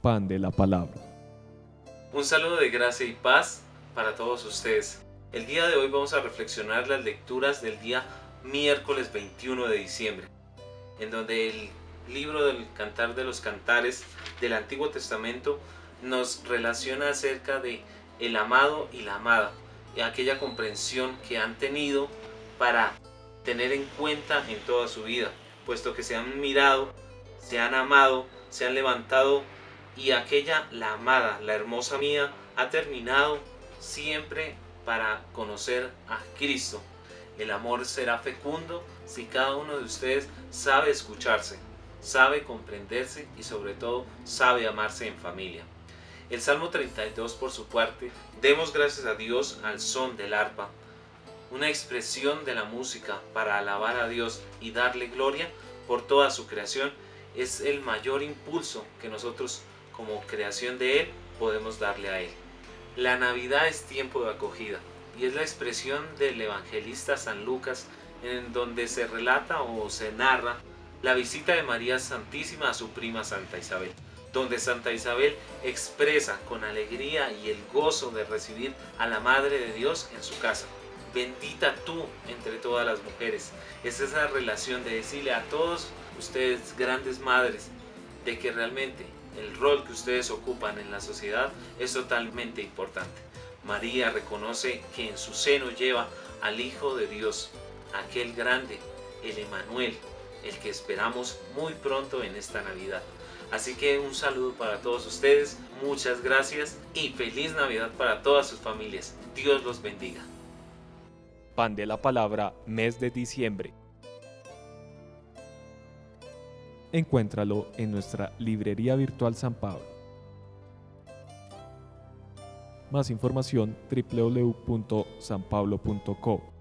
Pan de la Palabra. Un saludo de gracia y paz para todos ustedes. El día de hoy vamos a reflexionar las lecturas del día miércoles 21 de diciembre, en donde el libro del Cantar de los Cantares del Antiguo Testamento nos relaciona acerca de el amado y la amada, y aquella comprensión que han tenido para tener en cuenta en toda su vida, puesto que se han mirado, se han amado, se han levantado, y aquella, la amada, la hermosa mía, ha terminado siempre para conocer a Cristo. El amor será fecundo si cada uno de ustedes sabe escucharse, sabe comprenderse y sobre todo sabe amarse en familia. El Salmo 32, por su parte, demos gracias a Dios al son del arpa, una expresión de la música para alabar a Dios y darle gloria por toda su creación. Es el mayor impulso que nosotros como creación de Él podemos darle a Él. La Navidad es tiempo de acogida y es la expresión del evangelista San Lucas, en donde se relata o se narra la visita de María Santísima a su prima Santa Isabel, donde Santa Isabel expresa con alegría y el gozo de recibir a la Madre de Dios en su casa. Bendita tú entre todas las mujeres. Es esa relación de decirle a todos ustedes, grandes madres, de que realmente el rol que ustedes ocupan en la sociedad es totalmente importante. María reconoce que en su seno lleva al Hijo de Dios, aquel grande, el Emmanuel, el que esperamos muy pronto en esta Navidad. Así que un saludo para todos ustedes, muchas gracias y feliz Navidad para todas sus familias. Dios los bendiga. Pan de la Palabra, mes de diciembre. Encuéntralo en nuestra librería virtual San Pablo. Más información www.sanpablo.co